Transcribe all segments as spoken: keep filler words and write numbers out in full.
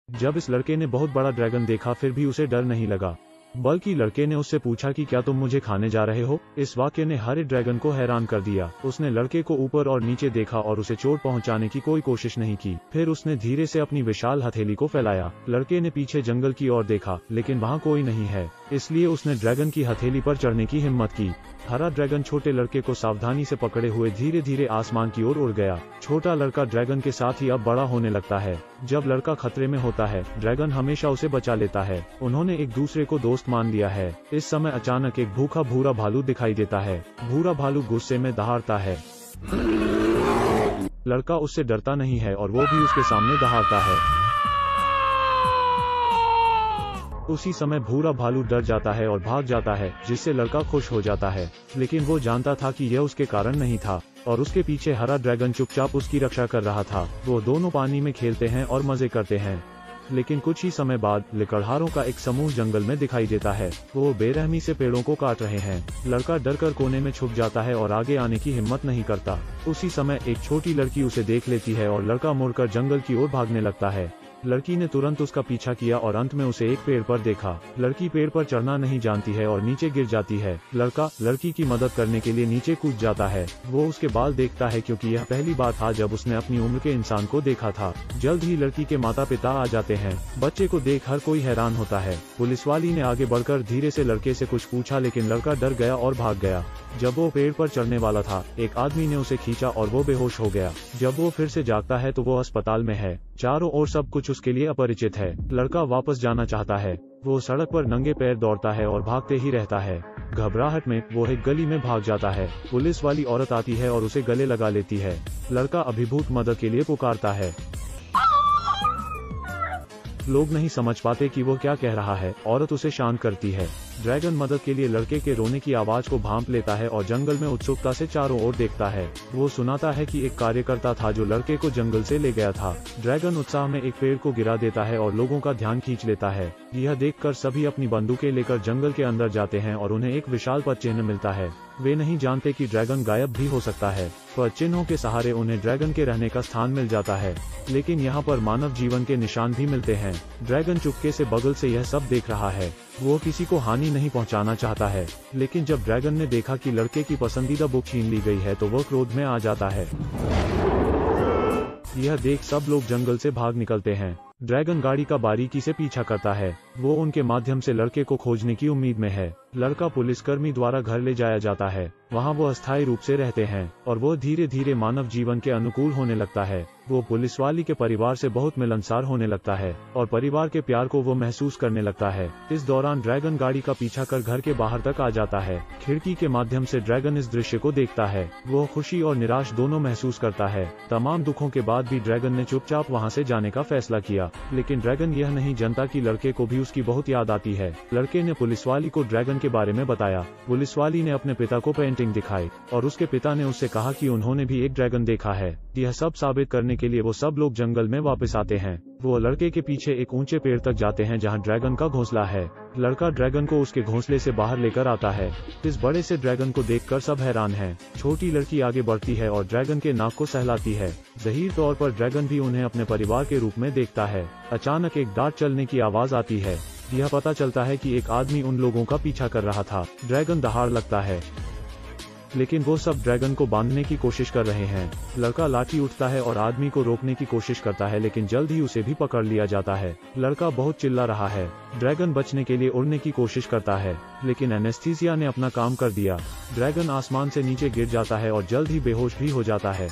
जब इस लड़के ने बहुत बड़ा ड्रैगन देखा फिर भी उसे डर नहीं लगा, बल्कि लड़के ने उससे पूछा कि क्या तुम मुझे खाने जा रहे हो। इस वाक्य ने हर ड्रैगन को हैरान कर दिया। उसने लड़के को ऊपर और नीचे देखा और उसे चोट पहुंचाने की कोई कोशिश नहीं की। फिर उसने धीरे से अपनी विशाल हथेली को फैलाया। लड़के ने पीछे जंगल की ओर देखा, लेकिन वहाँ कोई नहीं है, इसलिए उसने ड्रैगन की हथेली पर चढ़ने की हिम्मत की। हरा ड्रैगन छोटे लड़के को सावधानी से पकड़े हुए धीरे धीरे आसमान की ओर उड़ गया। छोटा लड़का ड्रैगन के साथ ही अब बड़ा होने लगता है। जब लड़का खतरे में होता है, ड्रैगन हमेशा उसे बचा लेता है। उन्होंने एक दूसरे को दोस्त मान लिया है। इस समय अचानक एक भूखा भूरा भालू दिखाई देता है। भूरा भालू गुस्से में दहाड़ता है। लड़का उससे डरता नहीं है और वो भी उसके सामने दहाड़ता है। उसी समय भूरा भालू डर जाता है और भाग जाता है, जिससे लड़का खुश हो जाता है। लेकिन वो जानता था कि यह उसके कारण नहीं था और उसके पीछे हरा ड्रैगन चुपचाप उसकी रक्षा कर रहा था। वो दोनों पानी में खेलते हैं और मजे करते हैं। लेकिन कुछ ही समय बाद लकड़हारों का एक समूह जंगल में दिखाई देता है। वो बेरहमी से पेड़ों को काट रहे हैं। लड़का डरकर कोने में छुप जाता है और आगे आने की हिम्मत नहीं करता। उसी समय एक छोटी लड़की उसे देख लेती है और लड़का मुड़कर जंगल की ओर भागने लगता है। लड़की ने तुरंत उसका पीछा किया और अंत में उसे एक पेड़ पर देखा। लड़की पेड़ पर चढ़ना नहीं जानती है और नीचे गिर जाती है। लड़का लड़की की मदद करने के लिए नीचे कूद जाता है। वो उसके बाल देखता है क्योंकि यह पहली बार था जब उसने अपनी उम्र के इंसान को देखा था। जल्द ही लड़की के माता पिता आ जाते हैं। बच्चे को देख हर कोई हैरान होता है। पुलिस वाली ने आगे बढ़कर धीरे से लड़के से कुछ पूछा, लेकिन लड़का डर गया और भाग गया। जब वो पेड़ पर चढ़ने वाला था, एक आदमी ने उसे खींचा और वो बेहोश हो गया। जब वो फिर से जागता है तो वो अस्पताल में है। चारों ओर सब कुछ उसके लिए अपरिचित है। लड़का वापस जाना चाहता है। वो सड़क पर नंगे पैर दौड़ता है और भागते ही रहता है। घबराहट में वो एक गली में भाग जाता है। पुलिस वाली औरत आती है और उसे गले लगा लेती है। लड़का अभिभूत मदद के लिए पुकारता है। लोग नहीं समझ पाते कि वो क्या कह रहा है। औरत उसे शांत करती है। ड्रैगन मदद के लिए लड़के के रोने की आवाज को भांप लेता है और जंगल में उत्सुकता से चारों ओर देखता है। वो सुनाता है कि एक कार्यकर्ता था जो लड़के को जंगल से ले गया था। ड्रैगन उत्साह में एक पेड़ को गिरा देता है और लोगों का ध्यान खींच लेता है। यह देखकर सभी अपनी बंदूकें लेकर जंगल के अंदर जाते हैं और उन्हें एक विशाल पद चिन्ह मिलता है। वे नहीं जानते कि ड्रैगन गायब भी हो सकता है। पद चिन्हों के सहारे उन्हें ड्रैगन के रहने का स्थान मिल जाता है, लेकिन यहाँ पर मानव जीवन के निशान भी मिलते हैं। ड्रैगन चुपके से बगल से यह सब देख रहा है। वो किसी को हानि नहीं पहुंचाना चाहता है, लेकिन जब ड्रैगन ने देखा कि लड़के की पसंदीदा बुक छीन ली गई है तो वो क्रोध में आ जाता है। यह देख सब लोग जंगल से भाग निकलते हैं। ड्रैगन गाड़ी का बारीकी से पीछा करता है। वो उनके माध्यम से लड़के को खोजने की उम्मीद में है। लड़का पुलिसकर्मी द्वारा घर ले जाया जाता है। वहाँ वो अस्थायी रूप से रहते हैं और वो धीरे धीरे मानव जीवन के अनुकूल होने लगता है। वो पुलिस वाली के परिवार से बहुत मिलनसार होने लगता है और परिवार के प्यार को वो महसूस करने लगता है। इस दौरान ड्रैगन गाड़ी का पीछा कर घर के बाहर तक आ जाता है। खिड़की के माध्यम से ड्रैगन इस दृश्य को देखता है। वो खुशी और निराश दोनों महसूस करता है। तमाम दुखों के बाद भी ड्रैगन ने चुपचाप वहाँ से जाने का फैसला किया, लेकिन ड्रैगन यह नहीं जानता कि लड़के को भी उसकी बहुत याद आती है। लड़के ने पुलिस वाली को ड्रैगन के बारे में बताया। पुलिस वाली ने अपने पिता को पेंटिंग दिखाई और उसके पिता ने उससे कहा कि उन्होंने भी एक ड्रैगन देखा है। यह सब साबित करने के लिए वो सब लोग जंगल में वापस आते हैं। वो लड़के के पीछे एक ऊंचे पेड़ तक जाते हैं जहां ड्रैगन का घोंसला है। लड़का ड्रैगन को उसके घोंसले से बाहर लेकर आता है। इस बड़े से ड्रैगन को देखकर सब हैरान हैं। छोटी लड़की आगे बढ़ती है और ड्रैगन के नाक को सहलाती है। ज़हीर तौर पर ड्रैगन भी उन्हें अपने परिवार के रूप में देखता है। अचानक एक दांत चलने की आवाज आती है। यह पता चलता है कि एक आदमी उन लोगों का पीछा कर रहा था। ड्रैगन दहाड़ लगता है, लेकिन वो सब ड्रैगन को बांधने की कोशिश कर रहे हैं। लड़का लाठी उठता है और आदमी को रोकने की कोशिश करता है, लेकिन जल्द ही उसे भी पकड़ लिया जाता है। लड़का बहुत चिल्ला रहा है। ड्रैगन बचने के लिए उड़ने की कोशिश करता है, लेकिन एनेस्थीसिया ने अपना काम कर दिया। ड्रैगन आसमान से नीचे गिर जाता है और जल्द ही बेहोश भी हो जाता है।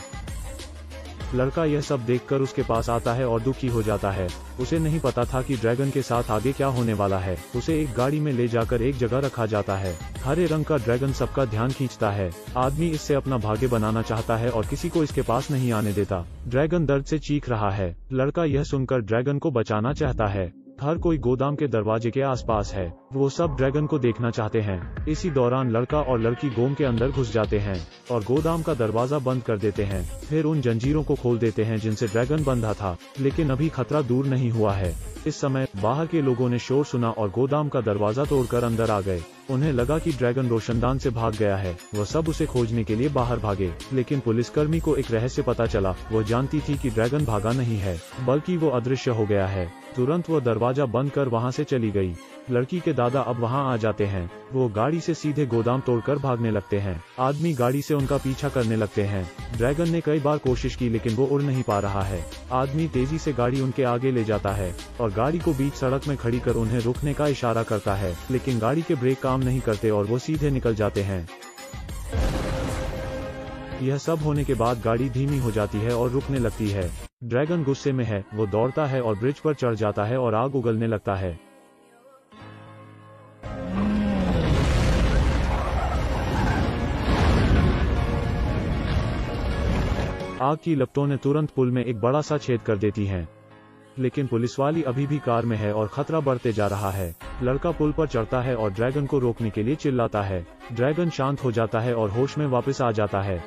लड़का यह सब देखकर उसके पास आता है और दुखी हो जाता है। उसे नहीं पता था कि ड्रैगन के साथ आगे क्या होने वाला है। उसे एक गाड़ी में ले जाकर एक जगह रखा जाता है। हरे रंग का ड्रैगन सबका ध्यान खींचता है। आदमी इससे अपना भाग्य बनाना चाहता है और किसी को इसके पास नहीं आने देता। ड्रैगन दर्द से चीख रहा है। लड़का यह सुनकर ड्रैगन को बचाना चाहता है। हर कोई गोदाम के दरवाजे के आसपास है। वो सब ड्रैगन को देखना चाहते हैं। इसी दौरान लड़का और लड़की गोम के अंदर घुस जाते हैं और गोदाम का दरवाजा बंद कर देते हैं। फिर उन जंजीरों को खोल देते हैं जिनसे ड्रैगन बंधा था, लेकिन अभी खतरा दूर नहीं हुआ है। इस समय बाहर के लोगों ने शोर सुना और गोदाम का दरवाजा तोड़कर अंदर आ गए। उन्हें लगा कि ड्रैगन रोशनदान से भाग गया है। वह सब उसे खोजने के लिए बाहर भागे, लेकिन पुलिसकर्मी को एक रहस्य पता चला। वो जानती थी कि ड्रैगन भागा नहीं है, बल्कि वो अदृश्य हो गया है। तुरंत वो दरवाजा बंद कर वहां से चली गई। लड़की के दादा अब वहां आ जाते हैं। वो गाड़ी से सीधे गोदाम तोड़कर भागने लगते हैं। आदमी गाड़ी से उनका पीछा करने लगते हैं। ड्रैगन ने कई बार कोशिश की लेकिन वो उड़ नहीं पा रहा है। आदमी तेजी से गाड़ी उनके आगे ले जाता है और गाड़ी को बीच सड़क में खड़ी कर उन्हें रुकने का इशारा करता है, लेकिन गाड़ी के ब्रेक काम नहीं करते और वो सीधे निकल जाते हैं। यह सब होने के बाद गाड़ी धीमी हो जाती है और रुकने लगती है। ड्रैगन गुस्से में है। वो दौड़ता है और ब्रिज पर चढ़ जाता है और आग उगलने लगता है। आग की लपटों ने तुरंत पुल में एक बड़ा सा छेद कर देती हैं। लेकिन पुलिस वाली अभी भी कार में है और खतरा बढ़ते जा रहा है। लड़का पुल पर चढ़ता है और ड्रैगन को रोकने के लिए चिल्लाता है। ड्रैगन शांत हो जाता है और होश में वापस आ जाता है।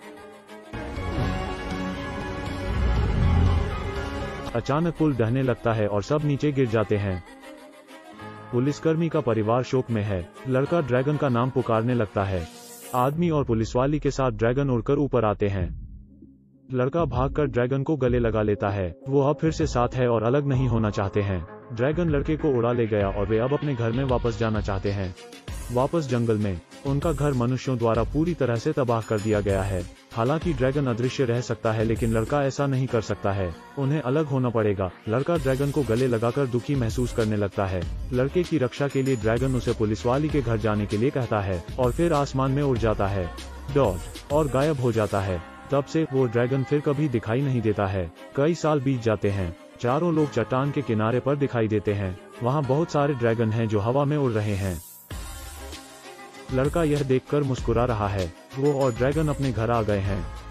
अचानक पुल ढहने लगता है और सब नीचे गिर जाते हैं। पुलिसकर्मी का परिवार शोक में है। लड़का ड्रैगन का नाम पुकारने लगता है। आदमी और पुलिसवाली के साथ ड्रैगन उड़कर ऊपर आते हैं। लड़का भागकर ड्रैगन को गले लगा लेता है। वो अब फिर से साथ है और अलग नहीं होना चाहते हैं। ड्रैगन लड़के को उड़ा ले गया और वे अब अपने घर में वापस जाना चाहते हैं। वापस जंगल में उनका घर मनुष्यों द्वारा पूरी तरह से तबाह कर दिया गया है। हालांकि ड्रैगन अदृश्य रह सकता है लेकिन लड़का ऐसा नहीं कर सकता है। उन्हें अलग होना पड़ेगा। लड़का ड्रैगन को गले लगाकर दुखी महसूस करने लगता है। लड़के की रक्षा के लिए ड्रैगन उसे पुलिसवाली के घर जाने के लिए कहता है और फिर आसमान में उड़ जाता है डॉट और गायब हो जाता है। तब से वो ड्रैगन फिर कभी दिखाई नहीं देता है। कई साल बीत जाते हैं। चारों लोग चट्टान के किनारे पर दिखाई देते हैं। वहाँ बहुत सारे ड्रैगन हैं जो हवा में उड़ रहे हैं। लड़का यह देखकर मुस्कुरा रहा है। वो और ड्रैगन अपने घर आ गए हैं।